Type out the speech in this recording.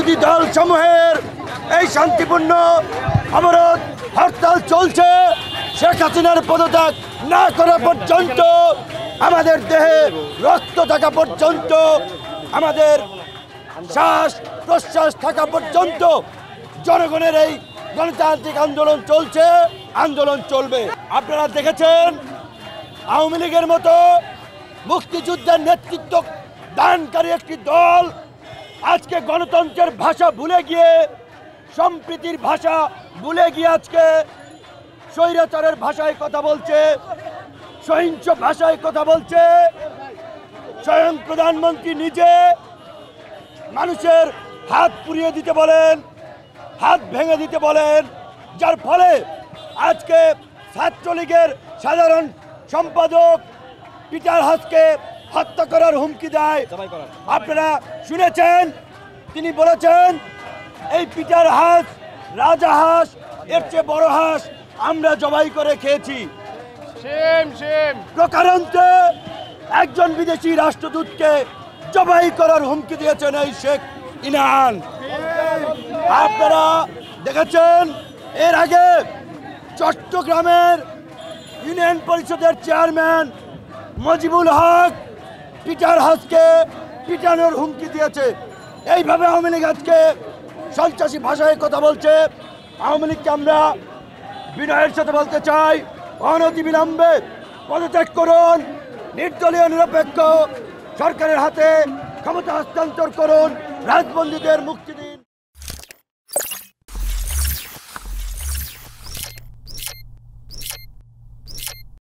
বিরোধী দল সমূহের এই শান্তিপূর্ণ অবরোধ হরতাল চলছে। শেখ হাসিনার পদত্যাগ না করা পর্যন্ত, আমাদের দেহে রক্ত থাকা পর্যন্ত, আমাদের শ্বাস প্রশ্বাস থাকা পর্যন্ত জনগণের এই গণতান্ত্রিক আন্দোলন চলছে, আন্দোলন চলবে। আপনারা দেখেছেন আওয়ামী লীগের মতো মুক্তিযুদ্ধের নেতৃত্ব দানকারী একটি দল আজকে গণতন্ত্রের ভাষা ভুলে গিয়ে, সম্প্রীতির ভাষা ভুলে গিয়ে আজকে স্বৈরাচারের ভাষায় কথা বলছে, সহিংস ভাষায় কথা বলছে। স্বয়ং প্রধানমন্ত্রী নিজে মানুষের হাত পুড়িয়ে দিতে বলেন, হাত ভেঙে দিতে বলেন, যার ফলে আজকে ছাত্রলীগের সাধারণ সম্পাদক পিটার হাসকে হত্যা করার হুমকি দেয়। আপনারা শুনেছেন, তিনি বলেছেন এই পিটার হাস রাজা হাঁস, এর চেয়ে বড় হাঁস আমরা জবাই করে খেয়েছি। প্রকারান্তে একজন বিদেশি রাষ্ট্রদূতকে জবাই করার হুমকি দিয়েছেন এই শেখ ইনান। আপনারা দেখেছেন এর আগে চট্টগ্রামের ইউনিয়ন পরিষদের চেয়ারম্যান মজিবুল হক পিটার হাসকে পিটানোর হুমকি দিয়েছে। এইভাবে আওয়ামী লীগ আজকে সন্ত্রাসী ভাষায় কথা বলছে। আওয়ামী লীগকে আমরা বিনয়ের সাথে বলতে চাই, অনতিবিলম্বে পদত্যাগ করুন, নির্দলীয় নিরপেক্ষ সরকারের হাতে ক্ষমতা হস্তান্তর করুন, রাজবন্দীদের মুক্তি দিন।